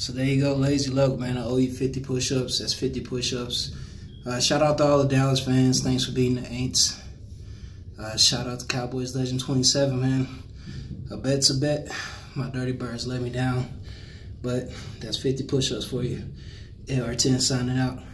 So there you go, Lazy Luck, man. I owe you 50 push-ups. That's 50 push-ups. Shout out to all the Dallas fans. Thanks for beating the Aints. Shout out to Cowboys Legend 27, man. A bet's a bet. My Dirty Birds let me down. But that's 50 push-ups for you. AR10 signing out.